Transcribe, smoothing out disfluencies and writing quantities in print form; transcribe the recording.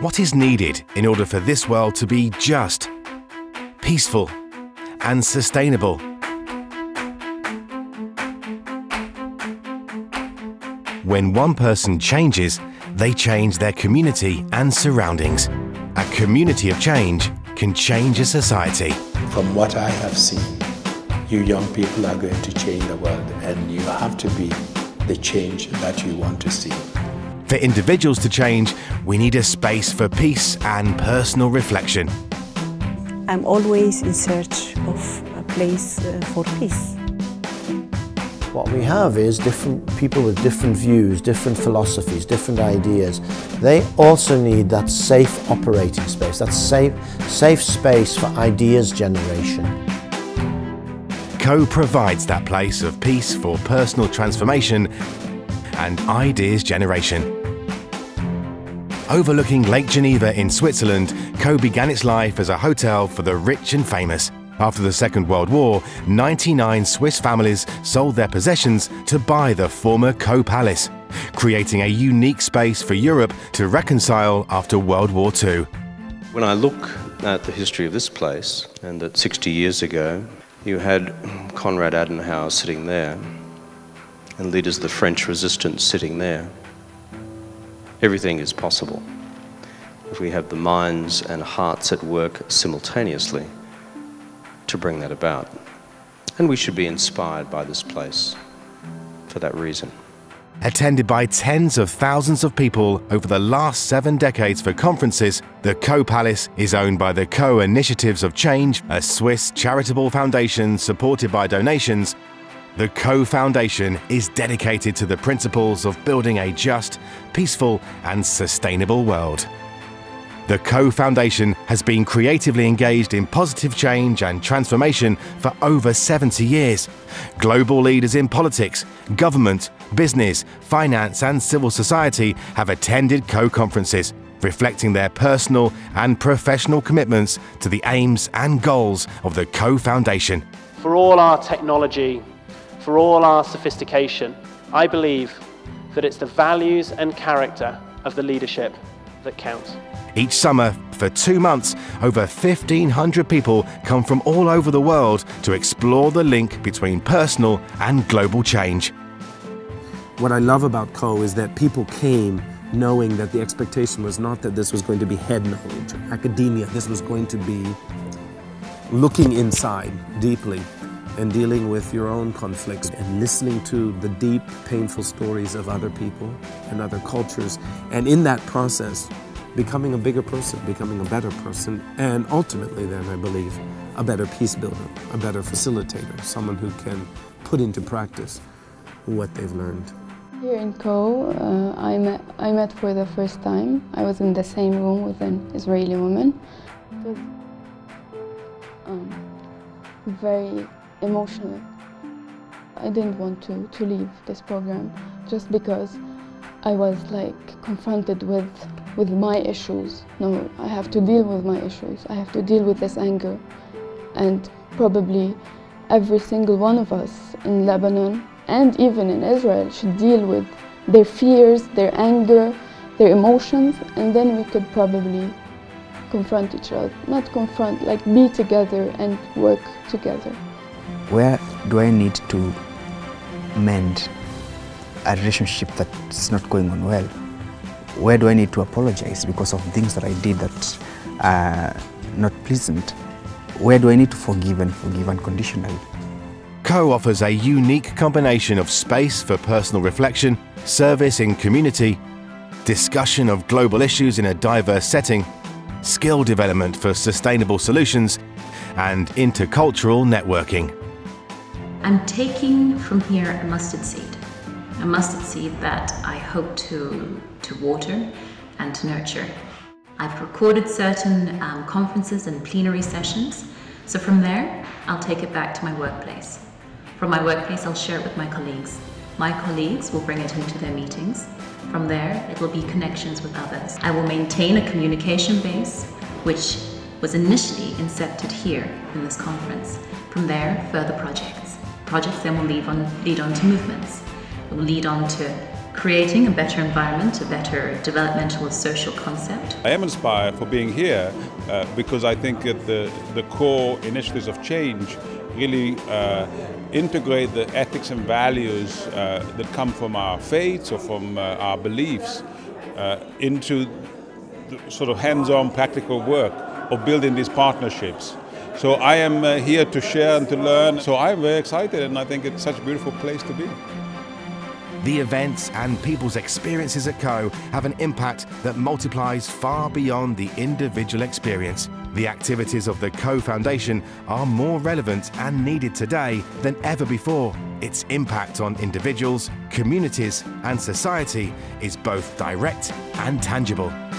What is needed in order for this world to be just, peaceful, and sustainable? When one person changes, they change their community and surroundings. A community of change can change a society. From what I have seen, you young people are going to change the world, and you have to be the change that you want to see. For individuals to change, we need a space for peace and personal reflection. I'm always in search of a place for peace. What we have is different people with different views, different philosophies, different ideas. They also need that safe operating space, that safe space for ideas generation. Caux provides that place of peace for personal transformation and ideas generation. Overlooking Lake Geneva in Switzerland, Caux began its life as a hotel for the rich and famous. After the Second World War, 99 Swiss families sold their possessions to buy the former Caux Palace, creating a unique space for Europe to reconcile after World War II. When I look at the history of this place, and that 60 years ago you had Konrad Adenauer sitting there, and leaders of the French resistance sitting there, everything is possible if we have the minds and hearts at work simultaneously to bring that about. And we should be inspired by this place for that reason. Attended by tens of thousands of people over the last 7 decades for conferences, the Caux Palace is owned by the Caux Initiatives of Change, a Swiss charitable foundation supported by donations. The Caux Foundation is dedicated to the principles of building a just, peaceful and sustainable world. The Caux Foundation has been creatively engaged in positive change and transformation for over 70 years. Global leaders in politics, government, business, finance and civil society have attended Caux conferences, reflecting their personal and professional commitments to the aims and goals of the Caux Foundation. For all our technology, for all our sophistication, I believe that it's the values and character of the leadership that counts. Each summer, for 2 months, over 1,500 people come from all over the world to explore the link between personal and global change. What I love about Caux is that people came knowing that the expectation was not that this was going to be head knowledge, academia. This was going to be looking inside deeply and dealing with your own conflicts and listening to the deep, painful stories of other people and other cultures. And in that process, becoming a bigger person, becoming a better person, and ultimately then, I believe, a better peace builder, a better facilitator, someone who can put into practice what they've learned. Here in Caux, I met for the first time. I was in the same room with an Israeli woman. It was very emotional. I didn't want to leave this program just because I was like confronted with my issues. No, I have to deal with my issues. I have to deal with this anger. And probably every single one of us in Lebanon and even in Israel should deal with their fears, their anger, their emotions, and then we could probably confront each other. Not confront, like be together and work together. Where do I need to mend a relationship that's not going on well? Where do I need to apologize because of things that I did that are not pleasant? Where do I need to forgive and forgive unconditionally? Caux offers a unique combination of space for personal reflection, service in community, discussion of global issues in a diverse setting, skill development for sustainable solutions, and intercultural networking. I'm taking from here a mustard seed that I hope to water and to nurture. I've recorded certain conferences and plenary sessions, so from there I'll take it back to my workplace. From my workplace I'll share it with my colleagues. My colleagues will bring it into their meetings. From there it will be connections with others. I will maintain a communication base which was initially incepted here in this conference. From there, further projects. Projects then will lead on to movements. It will lead on to creating a better environment, a better developmental and social concept. I am inspired for being here because I think that the core initiatives of change really integrate the ethics and values that come from our faiths or from our beliefs into the sort of hands-on practical work of building these partnerships. So I am here to share and to learn. So I'm very excited, and I think it's such a beautiful place to be. The events and people's experiences at Caux have an impact that multiplies far beyond the individual experience. The activities of the Caux Foundation are more relevant and needed today than ever before. Its impact on individuals, communities and society is both direct and tangible.